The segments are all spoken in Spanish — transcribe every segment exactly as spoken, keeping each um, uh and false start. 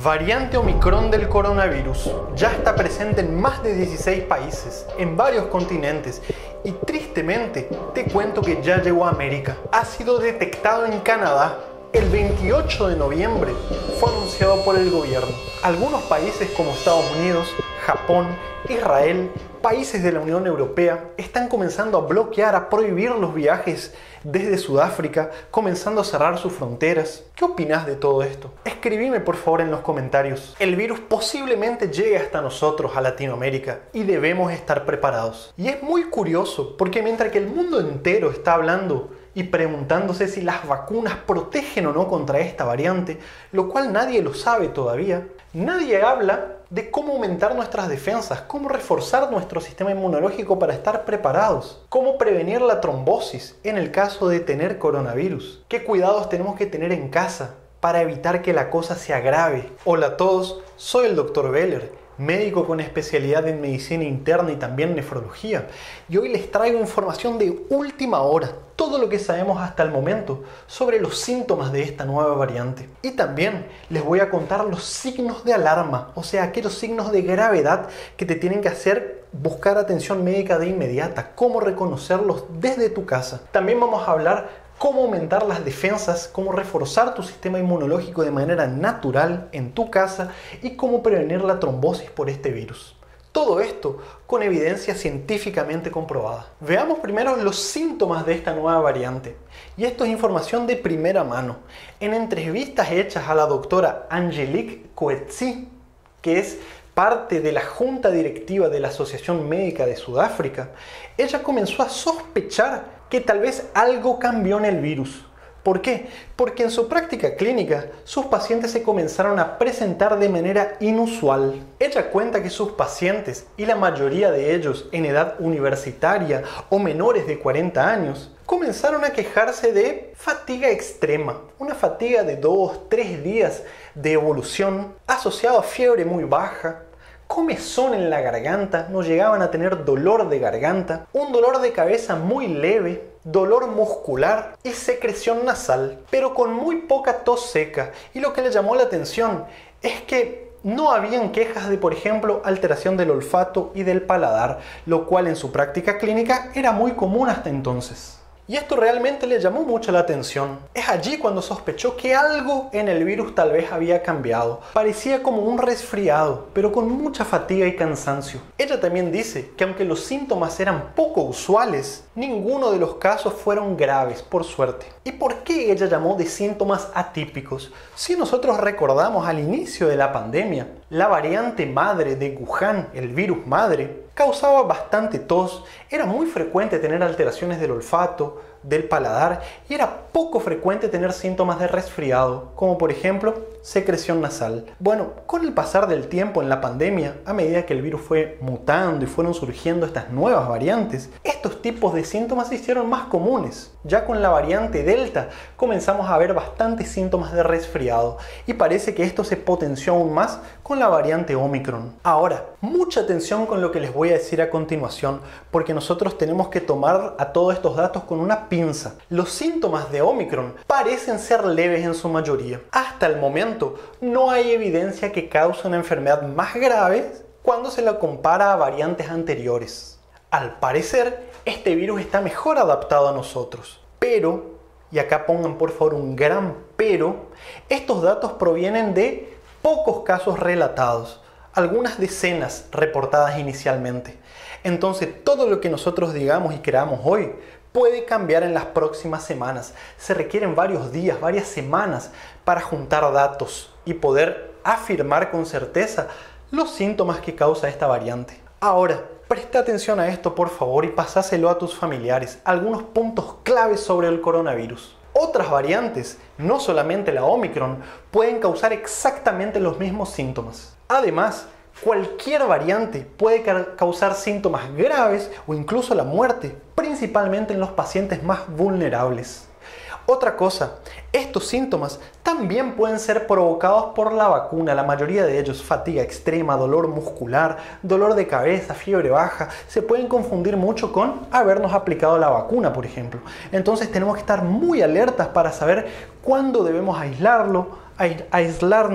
Variante Omicron del coronavirus. Ya está presente en más de dieciséis países, en varios continentes y tristemente te cuento que ya llegó a América. Ha sido detectado en Canadá. El veintiocho de noviembre fue anunciado por el gobierno. Algunos países como Estados Unidos, Japón, Israel, países de la Unión Europea están comenzando a bloquear, a prohibir los viajes desde Sudáfrica, comenzando a cerrar sus fronteras. ¿Qué opinas de todo esto? Escribime por favor en los comentarios. El virus posiblemente llegue hasta nosotros, a Latinoamérica, y debemos estar preparados. Y es muy curioso porque mientras que el mundo entero está hablando y preguntándose si las vacunas protegen o no contra esta variante, lo cual nadie lo sabe todavía, nadie habla de cómo aumentar nuestras defensas, cómo reforzar nuestro sistema inmunológico para estar preparados, cómo prevenir la trombosis en el caso de tener coronavirus, qué cuidados tenemos que tener en casa para evitar que la cosa se agrave. Hola a todos, soy el doctor Beller, médico con especialidad en medicina interna y también nefrología, y hoy les traigo información de última hora, todo lo que sabemos hasta el momento sobre los síntomas de esta nueva variante. Y también les voy a contar los signos de alarma, o sea, aquellos signos de gravedad que te tienen que hacer buscar atención médica de inmediata, cómo reconocerlos desde tu casa. También vamos a hablar cómo aumentar las defensas, cómo reforzar tu sistema inmunológico de manera natural en tu casa y cómo prevenir la trombosis por este virus. Todo esto con evidencia científicamente comprobada. Veamos primero los síntomas de esta nueva variante. Y esto es información de primera mano. En entrevistas hechas a la doctora Angelique Coetzee, que es parte de la junta directiva de la Asociación Médica de Sudáfrica, ella comenzó a sospechar que tal vez algo cambió en el virus. ¿Por qué? Porque en su práctica clínica, sus pacientes se comenzaron a presentar de manera inusual. Ella cuenta que sus pacientes, y la mayoría de ellos en edad universitaria o menores de cuarenta años, comenzaron a quejarse de fatiga extrema, una fatiga de dos, tres días de evolución, asociado a fiebre muy baja, comezón en la garganta, no llegaban a tener dolor de garganta, un dolor de cabeza muy leve, dolor muscular y secreción nasal, pero con muy poca tos seca. Y lo que le llamó la atención es que no habían quejas de, por ejemplo, alteración del olfato y del paladar, lo cual en su práctica clínica era muy común hasta entonces. Y esto realmente le llamó mucho la atención. Es allí cuando sospechó que algo en el virus tal vez había cambiado. Parecía como un resfriado, pero con mucha fatiga y cansancio. Ella también dice que aunque los síntomas eran poco usuales, ninguno de los casos fueron graves, por suerte. ¿Y por qué ella llamó de síntomas atípicos? Si nosotros recordamos al inicio de la pandemia, la variante madre de Wuhan, el virus madre, causaba bastante tos, era muy frecuente tener alteraciones del olfato, del paladar y era poco frecuente tener síntomas de resfriado, como por ejemplo secreción nasal. Bueno, con el pasar del tiempo en la pandemia, a medida que el virus fue mutando y fueron surgiendo estas nuevas variantes, estos tipos de síntomas se hicieron más comunes. Ya con la variante Delta comenzamos a ver bastantes síntomas de resfriado y parece que esto se potenció aún más con la variante Omicron. Ahora, mucha atención con lo que les voy a decir a continuación, porque nosotros tenemos que tomar a todos estos datos con una pinza. Los síntomas de Omicron parecen ser leves en su mayoría. Hasta el momento no hay evidencia que cause una enfermedad más grave cuando se la compara a variantes anteriores. Al parecer, este virus está mejor adaptado a nosotros. Pero, y acá pongan por favor un gran pero, estos datos provienen de pocos casos relatados, algunas decenas reportadas inicialmente. Entonces, todo lo que nosotros digamos y creamos hoy puede cambiar en las próximas semanas. Se requieren varios días, varias semanas para juntar datos y poder afirmar con certeza los síntomas que causa esta variante. Ahora, presta atención a esto por favor y pasáselo a tus familiares. Algunos puntos claves sobre el coronavirus. Otras variantes, no solamente la Omicron, pueden causar exactamente los mismos síntomas. Además, cualquier variante puede causar síntomas graves o incluso la muerte, principalmente en los pacientes más vulnerables. Otra cosa, estos síntomas también pueden ser provocados por la vacuna, la mayoría de ellos, fatiga extrema, dolor muscular, dolor de cabeza, fiebre baja, se pueden confundir mucho con habernos aplicado la vacuna, por ejemplo. Entonces tenemos que estar muy alertas para saber cuándo debemos aislarlo, aislarnos,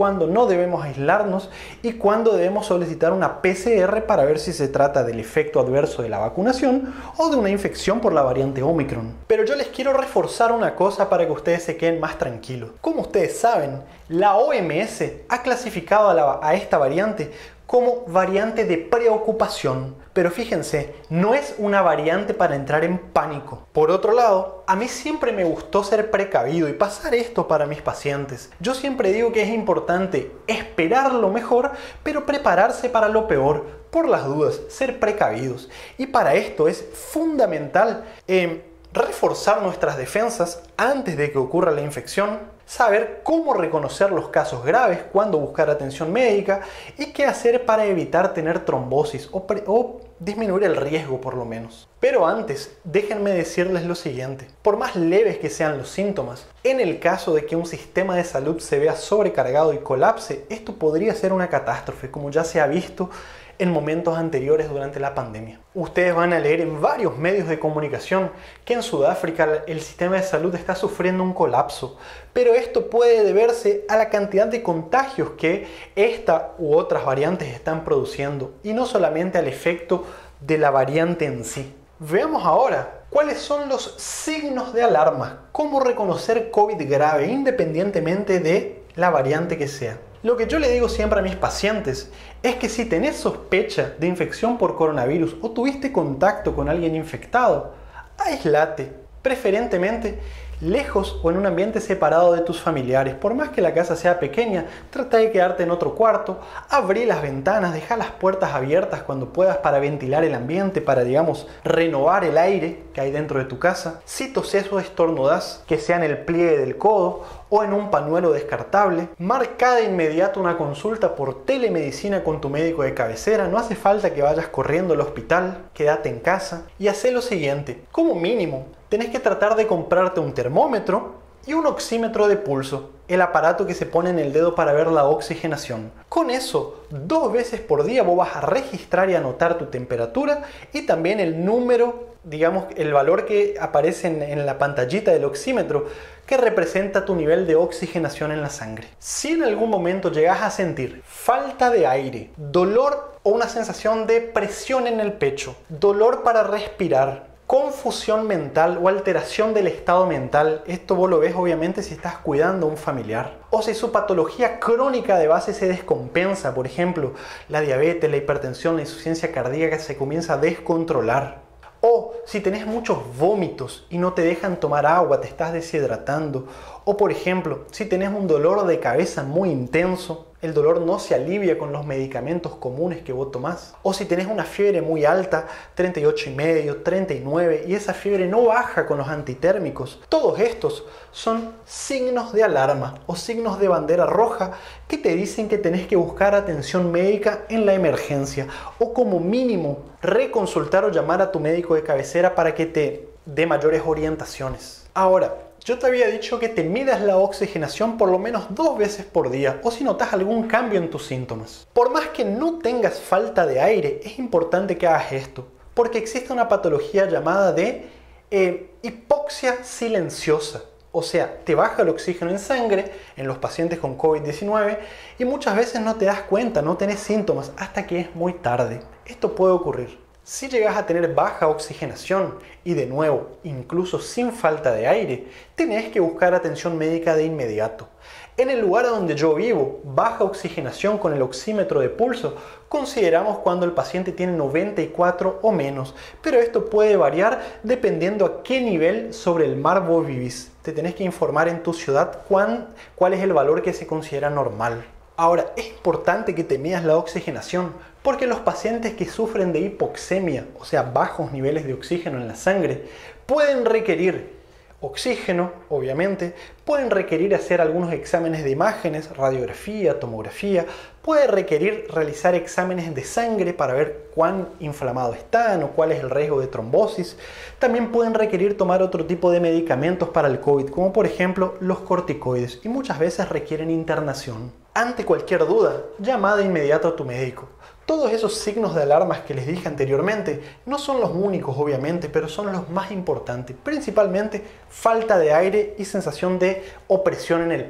cuándo no debemos aislarnos y cuándo debemos solicitar una P C R para ver si se trata del efecto adverso de la vacunación o de una infección por la variante Omicron. Pero yo les quiero reforzar una cosa para que ustedes se queden más tranquilos. Como ustedes saben, la O M S ha clasificado a, la, a esta variante como variante de preocupación. Pero fíjense, no es una variante para entrar en pánico. Por otro lado, a mí siempre me gustó ser precavido y pasar esto para mis pacientes. Yo siempre digo que es importante esperar lo mejor, pero prepararse para lo peor. Por las dudas, ser precavidos. Y para esto es fundamental eh, reforzar nuestras defensas antes de que ocurra la infección, saber cómo reconocer los casos graves, cuándo buscar atención médica y qué hacer para evitar tener trombosis o, o disminuir el riesgo por lo menos. Pero antes, déjenme decirles lo siguiente. Por más leves que sean los síntomas, en el caso de que un sistema de salud se vea sobrecargado y colapse, esto podría ser una catástrofe, como ya se ha visto en momentos anteriores durante la pandemia. Ustedes van a leer en varios medios de comunicación que en Sudáfrica el sistema de salud está sufriendo un colapso, pero esto puede deberse a la cantidad de contagios que esta u otras variantes están produciendo y no solamente al efecto de la variante en sí. Veamos ahora cuáles son los signos de alarma, cómo reconocer COVID grave independientemente de la variante que sea. Lo que yo le digo siempre a mis pacientes es que si tenés sospecha de infección por coronavirus o tuviste contacto con alguien infectado, aislate, preferentemente lejos o en un ambiente separado de tus familiares. Por más que la casa sea pequeña, trata de quedarte en otro cuarto, abrí las ventanas, deja las puertas abiertas cuando puedas para ventilar el ambiente, para, digamos, renovar el aire que hay dentro de tu casa. Si toses o estornudás, que sea en el pliegue del codo o en un pañuelo descartable. Marca de inmediato una consulta por telemedicina con tu médico de cabecera. No hace falta que vayas corriendo al hospital, quédate en casa y haz lo siguiente. Como mínimo, tenés que tratar de comprarte un termómetro y un oxímetro de pulso, el aparato que se pone en el dedo para ver la oxigenación. Con eso, dos veces por día vos vas a registrar y anotar tu temperatura y también el número, digamos, el valor que aparece en, en la pantallita del oxímetro, que representa tu nivel de oxigenación en la sangre. Si en algún momento llegas a sentir falta de aire, dolor o una sensación de presión en el pecho, dolor para respirar, confusión mental o alteración del estado mental, esto vos lo ves obviamente si estás cuidando a un familiar, o si su patología crónica de base se descompensa, por ejemplo, la diabetes, la hipertensión, la insuficiencia cardíaca se comienza a descontrolar, o si tenés muchos vómitos y no te dejan tomar agua, te estás deshidratando, o por ejemplo, si tenés un dolor de cabeza muy intenso, el dolor no se alivia con los medicamentos comunes que vos tomás. O si tenés una fiebre muy alta, treinta y ocho y medio, treinta y nueve, y esa fiebre no baja con los antitérmicos. Todos estos son signos de alarma o signos de bandera roja que te dicen que tenés que buscar atención médica en la emergencia o como mínimo reconsultar o llamar a tu médico de cabecera para que te dé mayores orientaciones. Ahora, yo te había dicho que te midas la oxigenación por lo menos dos veces por día o si notas algún cambio en tus síntomas. Por más que no tengas falta de aire, es importante que hagas esto, porque existe una patología llamada de eh, hipoxia silenciosa. O sea, te baja el oxígeno en sangre en los pacientes con COVID diecinueve y muchas veces no te das cuenta, no tenés síntomas hasta que es muy tarde. Esto puede ocurrir. Si llegas a tener baja oxigenación y de nuevo, incluso sin falta de aire, tenés que buscar atención médica de inmediato. En el lugar donde yo vivo, baja oxigenación con el oxímetro de pulso, consideramos cuando el paciente tiene noventa y cuatro o menos, pero esto puede variar dependiendo a qué nivel sobre el mar vos vivís. Te tenés que informar en tu ciudad cuán, cuál es el valor que se considera normal. Ahora, es importante que te midas la oxigenación porque los pacientes que sufren de hipoxemia, o sea, bajos niveles de oxígeno en la sangre, pueden requerir oxígeno, obviamente, pueden requerir hacer algunos exámenes de imágenes, radiografía, tomografía, puede requerir realizar exámenes de sangre para ver cuán inflamado están o cuál es el riesgo de trombosis. También pueden requerir tomar otro tipo de medicamentos para el COVID, como por ejemplo los corticoides, y muchas veces requieren internación. Ante cualquier duda, llama de inmediato a tu médico. Todos esos signos de alarmas que les dije anteriormente no son los únicos obviamente, pero son los más importantes, principalmente falta de aire y sensación de opresión en el pecho.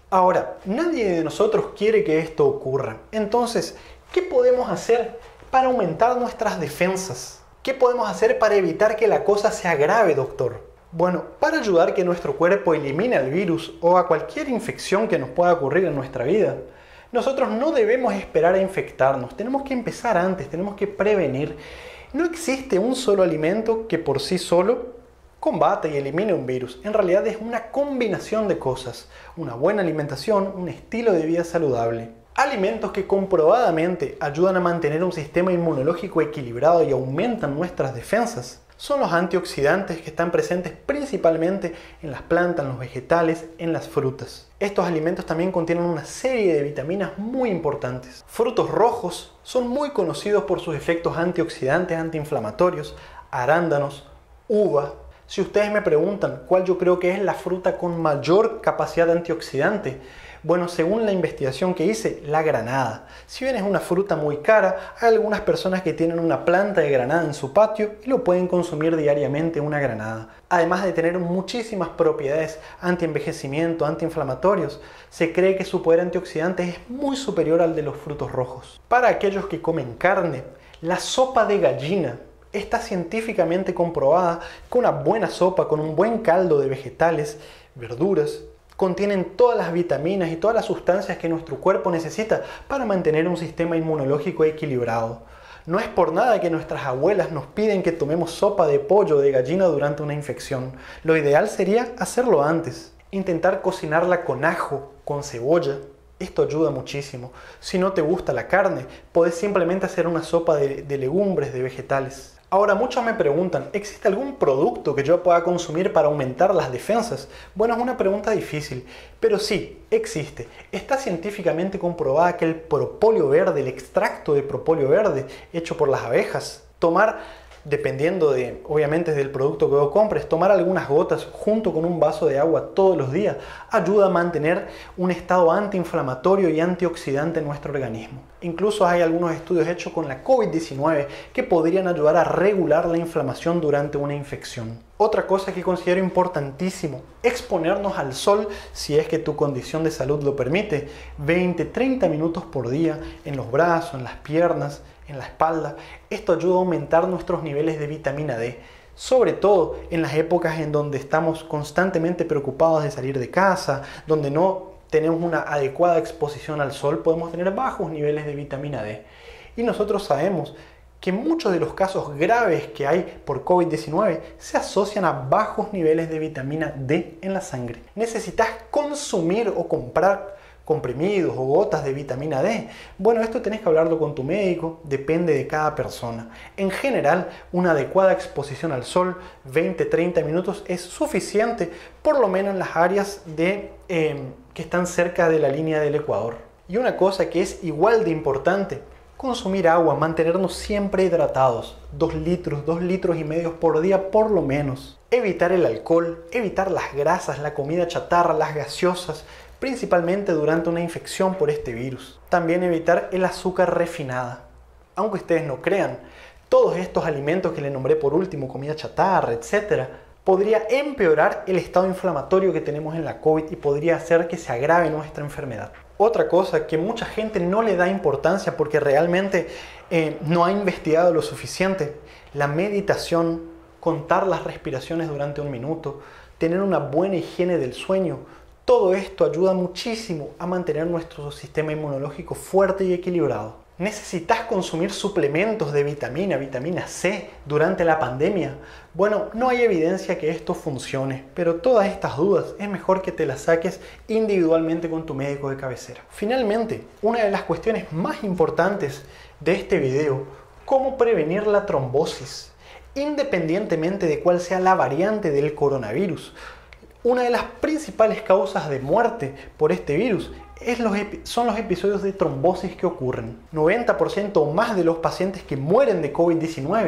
Ahora, nadie de nosotros quiere que esto ocurra. Entonces, ¿qué podemos hacer para aumentar nuestras defensas? ¿Qué podemos hacer para evitar que la cosa se agrave, doctor? Bueno, para ayudar a que nuestro cuerpo elimine el virus o a cualquier infección que nos pueda ocurrir en nuestra vida, nosotros no debemos esperar a infectarnos, tenemos que empezar antes, tenemos que prevenir. No existe un solo alimento que por sí solo combate y elimine un virus. En realidad es una combinación de cosas, una buena alimentación, un estilo de vida saludable. Alimentos que comprobadamente ayudan a mantener un sistema inmunológico equilibrado y aumentan nuestras defensas son los antioxidantes que están presentes principalmente en las plantas, en los vegetales, en las frutas. Estos alimentos también contienen una serie de vitaminas muy importantes. Frutos rojos son muy conocidos por sus efectos antioxidantes, antiinflamatorios, arándanos, uva. Si ustedes me preguntan cuál yo creo que es la fruta con mayor capacidad antioxidante, bueno, según la investigación que hice, la granada. Si bien es una fruta muy cara, hay algunas personas que tienen una planta de granada en su patio y lo pueden consumir diariamente una granada. Además de tener muchísimas propiedades anti-envejecimiento, antiinflamatorios, se cree que su poder antioxidante es muy superior al de los frutos rojos. Para aquellos que comen carne, la sopa de gallina está científicamente comprobada que una buena sopa con un buen caldo de vegetales, verduras, contienen todas las vitaminas y todas las sustancias que nuestro cuerpo necesita para mantener un sistema inmunológico equilibrado. No es por nada que nuestras abuelas nos piden que tomemos sopa de pollo o de gallina durante una infección. Lo ideal sería hacerlo antes. Intentar cocinarla con ajo, con cebolla. Esto ayuda muchísimo. Si no te gusta la carne, podés simplemente hacer una sopa de, de legumbres, de vegetales. Ahora, muchos me preguntan, ¿existe algún producto que yo pueda consumir para aumentar las defensas? Bueno, es una pregunta difícil, pero sí, existe. Está científicamente comprobada que el propóleo verde, el extracto de propóleo verde hecho por las abejas, tomar, dependiendo de, obviamente, del producto que vos compres, tomar algunas gotas junto con un vaso de agua todos los días, ayuda a mantener un estado antiinflamatorio y antioxidante en nuestro organismo. Incluso hay algunos estudios hechos con la COVID diecinueve que podrían ayudar a regular la inflamación durante una infección. Otra cosa que considero importantísimo, exponernos al sol si es que tu condición de salud lo permite, veinte a treinta minutos por día en los brazos, en las piernas, en la espalda. Esto ayuda a aumentar nuestros niveles de vitamina D, sobre todo en las épocas en donde estamos constantemente preocupados de salir de casa, donde no tenemos una adecuada exposición al sol, podemos tener bajos niveles de vitamina D. Y nosotros sabemos que muchos de los casos graves que hay por COVID diecinueve se asocian a bajos niveles de vitamina D en la sangre. Necesitas consumir o comprar comprimidos o gotas de vitamina D. Bueno, esto tenés que hablarlo con tu médico, depende de cada persona. En general, una adecuada exposición al sol, veinte a treinta minutos, es suficiente, por lo menos en las áreas de, eh, que están cerca de la línea del Ecuador. Y una cosa que es igual de importante, consumir agua, mantenernos siempre hidratados, dos litros, dos litros y medio por día por lo menos. Evitar el alcohol, evitar las grasas, la comida chatarra, las gaseosas, principalmente durante una infección por este virus. También evitar el azúcar refinada. Aunque ustedes no crean, todos estos alimentos que les nombré por último, comida chatarra, etcétera, podría empeorar el estado inflamatorio que tenemos en la COVID y podría hacer que se agrave nuestra enfermedad. Otra cosa que mucha gente no le da importancia porque realmente eh, no ha investigado lo suficiente, la meditación, contar las respiraciones durante un minuto, tener una buena higiene del sueño. Todo esto ayuda muchísimo a mantener nuestro sistema inmunológico fuerte y equilibrado. ¿Necesitas consumir suplementos de vitamina, vitamina C durante la pandemia? Bueno, no hay evidencia que esto funcione, pero todas estas dudas es mejor que te las saques individualmente con tu médico de cabecera. Finalmente, una de las cuestiones más importantes de este video, ¿cómo prevenir la trombosis? Independientemente de cuál sea la variante del coronavirus, una de las principales causas de muerte por este virus es los son los episodios de trombosis que ocurren. noventa por ciento o más de los pacientes que mueren de COVID diecinueve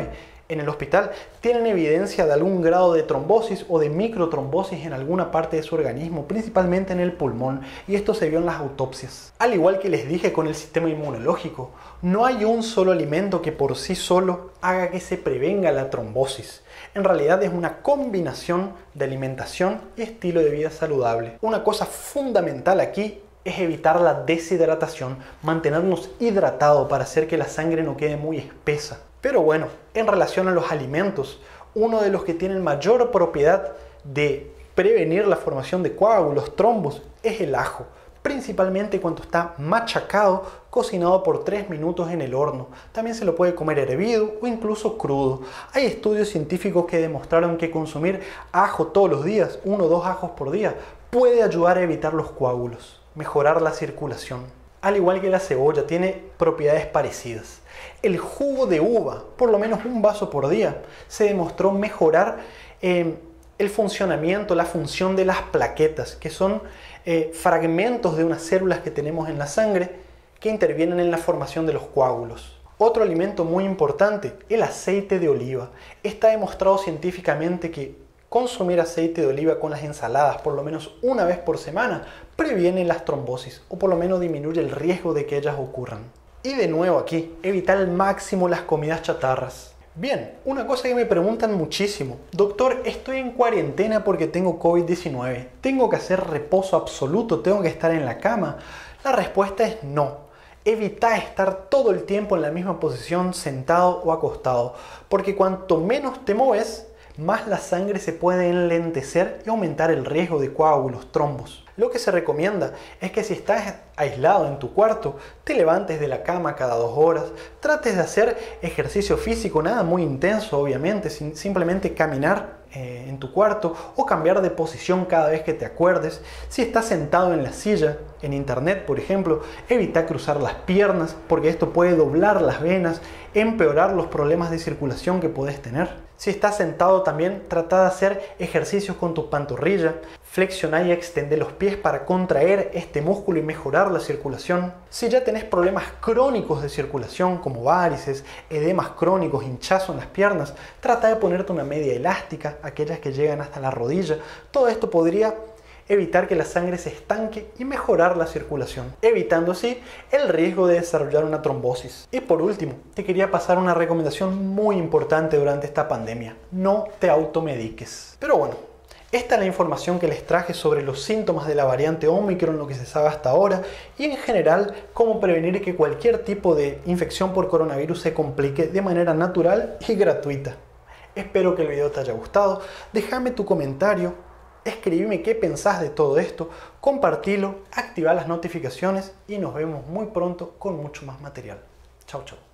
en el hospital tienen evidencia de algún grado de trombosis o de microtrombosis en alguna parte de su organismo, principalmente en el pulmón, y esto se vio en las autopsias. Al igual que les dije con el sistema inmunológico, no hay un solo alimento que por sí solo haga que se prevenga la trombosis. En realidad es una combinación de alimentación y estilo de vida saludable. Una cosa fundamental aquí es evitar la deshidratación, mantenernos hidratados para hacer que la sangre no quede muy espesa. Pero bueno, en relación a los alimentos, uno de los que tienen mayor propiedad de prevenir la formación de coágulos, trombos, es el ajo. Principalmente cuando está machacado, cocinado por tres minutos en el horno. También se lo puede comer hervido o incluso crudo. Hay estudios científicos que demostraron que consumir ajo todos los días, uno o dos ajos por día, puede ayudar a evitar los coágulos, mejorar la circulación. Al igual que la cebolla, tiene propiedades parecidas. El jugo de uva, por lo menos un vaso por día, se demostró mejorar eh, el funcionamiento, la función de las plaquetas, que son eh, fragmentos de unas células que tenemos en la sangre que intervienen en la formación de los coágulos. Otro alimento muy importante, el aceite de oliva. Está demostrado científicamente que consumir aceite de oliva con las ensaladas por lo menos una vez por semana previene las trombosis, o por lo menos disminuye el riesgo de que ellas ocurran. Y de nuevo aquí, evitar al máximo las comidas chatarras. Bien, una cosa que me preguntan muchísimo: doctor, estoy en cuarentena porque tengo COVID diecinueve. ¿Tengo que hacer reposo absoluto? ¿Tengo que estar en la cama? La respuesta es no. Evita estar todo el tiempo en la misma posición, sentado o acostado, porque cuanto menos te mueves, más la sangre se puede enlentecer y aumentar el riesgo de coágulos, trombos. Lo que se recomienda es que si estás aislado en tu cuarto, te levantes de la cama cada dos horas, trates de hacer ejercicio físico, nada muy intenso obviamente, sin, simplemente caminar eh, en tu cuarto o cambiar de posición cada vez que te acuerdes. Si estás sentado en la silla, en internet por ejemplo, evita cruzar las piernas porque esto puede doblar las venas, empeorar los problemas de circulación que puedes tener. Si estás sentado también, trata de hacer ejercicios con tu pantorrilla, flexionar y extender los pies para contraer este músculo y mejorar la circulación. Si ya tenés problemas crónicos de circulación como varices, edemas crónicos, hinchazo en las piernas, trata de ponerte una media elástica, aquellas que llegan hasta la rodilla. Todo esto podría evitar que la sangre se estanque y mejorar la circulación, evitando así el riesgo de desarrollar una trombosis. Y por último, te quería pasar una recomendación muy importante durante esta pandemia: no te automediques. Pero bueno, esta es la información que les traje sobre los síntomas de la variante Omicron, lo que se sabe hasta ahora, y en general cómo prevenir que cualquier tipo de infección por coronavirus se complique de manera natural y gratuita. Espero que el video te haya gustado. Déjame tu comentario, escribime qué pensás de todo esto, compartilo, activa las notificaciones y nos vemos muy pronto con mucho más material. Chau, chau.